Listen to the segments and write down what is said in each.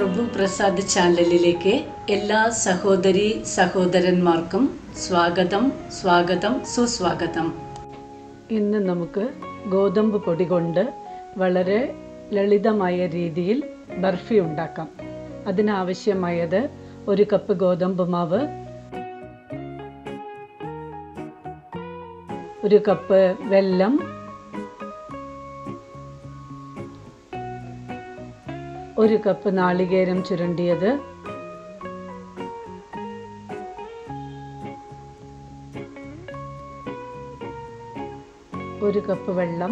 പ്രഭു പ്രസാദ് ചാനലിലേക്ക് എല്ലാ സഹോദരി സഹോദരന്മാർക്കും സ്വാഗതം സുസ്വാഗതം. ഇന്ന് നമുക്ക് ഗോതമ്പ് പൊടി കൊണ്ട് വളരെ ലളിതമായ രീതിയിൽ ബർഫി ഉണ്ടാക്കാം. അതിനാവശ്യമായത് 1 കപ്പ് ഗോതമ്പ് മാവ്, 1 കപ്പ് വെല്ലം, 1 കപ്പ് നാളികേരം ചുരണ്ടിയത്, 1 കപ്പ് വെള്ളം,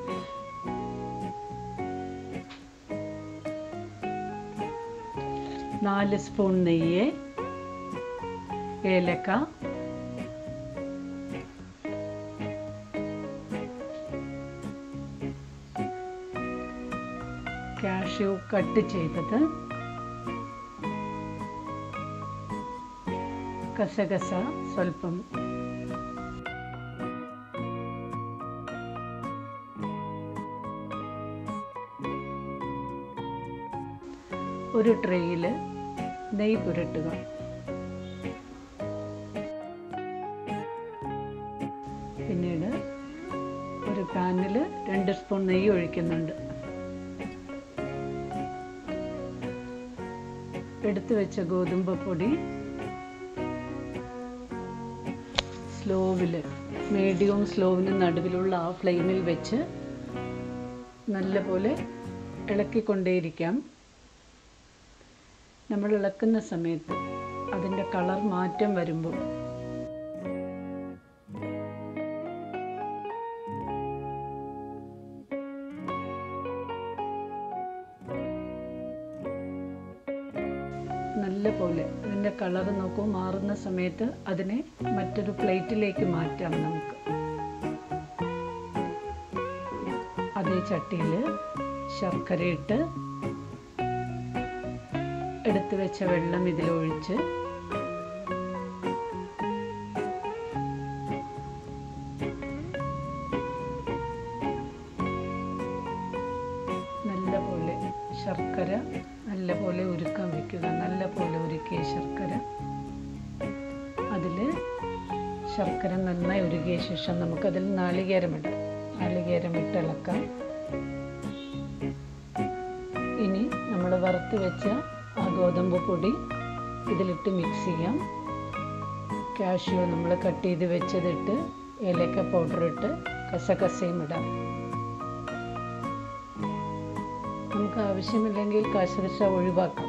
4 സ്പൂൺ നെയ്യ്, ഏലക്ക, കാഷ്യൂ കട്ട് ചെയ്തത്, കസകസ സ്വല്പം, ഒരു ട്രേയിൽ നെയ്യ് പുരട്ടുക. പിന്നീട് ഒരു പാനിൽ 2 സ്പൂൺ നെയ്യ് ഒഴിക്കുന്നുണ്ട്. എടുത്തു വെച്ച ഗോതമ്പ് പൊടി മീഡിയവും സ്ലോവിന് നടുവിലുള്ള ആ ഫ്ലെയിമിൽ വെച്ച് നല്ലപോലെ ഇളക്കിക്കൊണ്ടേയിരിക്കാം. നമ്മൾ ഇളക്കുന്ന സമയത്ത് അതിൻ്റെ കളർ മാറ്റം വരുമ്പോൾ നല്ലപോലെ അതിൻ്റെ കളർ നോക്കൂ, മാറുന്ന സമയത്ത് അതിനെ മറ്റൊരു പ്ലേറ്റിലേക്ക് മാറ്റാം. നമുക്ക് അതേ ചട്ടിയിൽ ശർക്കരയിട്ട് എടുത്തു വെച്ച വെള്ളം ഇതിലൊഴിച്ച് നല്ലപോലെ ശർക്കര നല്ലപോലെ ഉരുക്കാൻ വയ്ക്കുക. നല്ലപോലെ ഉരുക്കിയ ശർക്കര, അതിൽ ശർക്കര നന്നായി ഉരുകിയ ശേഷം നമുക്കതിൽ നാളികേരമിടാം. നാളികേരമിട്ട് ഇളക്കാം. ഇനി നമ്മൾ വറുത്ത് വെച്ച ആ ഗോതമ്പ് പൊടി ഇതിലിട്ട് മിക്സ് ചെയ്യാം. കാഷ്യൂ നമ്മൾ കട്ട് ചെയ്ത് വെച്ചതിട്ട്, ഏലക്ക പൗഡർ ഇട്ട്, കസകസയും ഇടാം. നമുക്ക് ആവശ്യമില്ലെങ്കിൽ കസകസ ഒഴിവാക്കാം.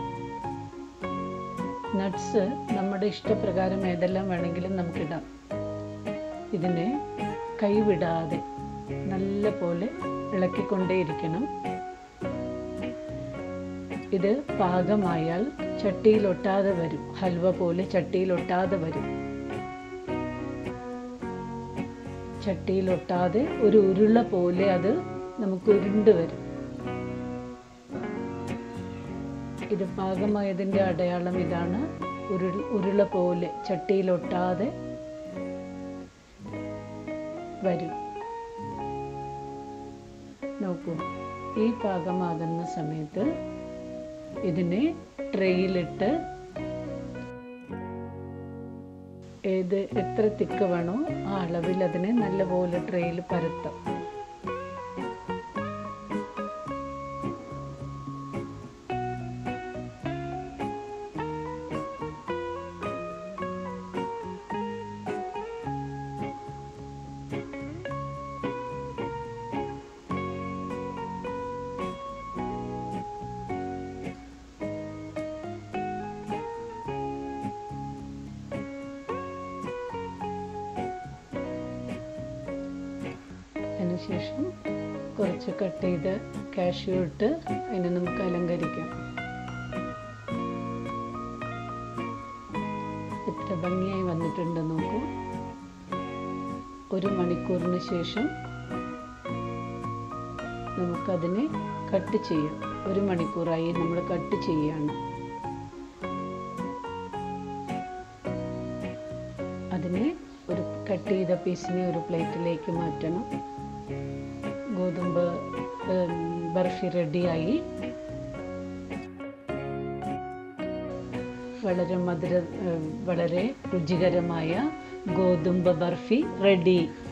നട്ട്സ് നമ്മുടെ ഇഷ്ടപ്രകാരം ഏതെല്ലാം വേണമെങ്കിലും നമുക്കിടാം. ഇതിനെ കൈവിടാതെ നല്ലപോലെ ഇളക്കിക്കൊണ്ടേയിരിക്കണം. ഇത് പാകമായാൽ ചട്ടിയിലൊട്ടാതെ വരും. ഹൽവ പോലെ ചട്ടിയിലൊട്ടാതെ വരും. ചട്ടിയിലൊട്ടാതെ ഒരു ഉരുള പോലെ അത് നമുക്ക് ഉരുണ്ട് വരും. ഇത് പാകമായതിൻ്റെ അടയാളം ഇതാണ്. ഉരുള പോലെ ചട്ടിയിലൊട്ടാതെ വരും. നോക്കൂ, ഈ പാകമാകുന്ന സമയത്ത് ഇതിനെ ട്രേയിലിട്ട് എത്ര തിക്ക് വേണോ ആ അളവിൽ അതിനെ നല്ലപോലെ ട്രേയിൽ പരത്താം. അതിനുശേഷം കുറച്ച് കട്ട് ചെയ്ത് കാഷ്യൂ ഇട്ട് അതിനെ നമുക്ക് അലങ്കരിക്കാം. എത്ര ഭംഗിയായി വന്നിട്ടുണ്ട് നോക്കൂ. 1 മണിക്കൂറിന് ശേഷം നമുക്കതിനെ കട്ട് ചെയ്യാം. 1 മണിക്കൂറായി നമ്മൾ കട്ട് ചെയ്യാണ്. അതിനെ കട്ട് ചെയ്ത പീസിനെ ഒരു പ്ലേറ്റിലേക്ക് മാറ്റണം. ഗോതമ്പ് ബർഫി റെഡിയായി. വളരെ വളരെ രുചികരമായ ഗോതമ്പ് ബർഫി റെഡി.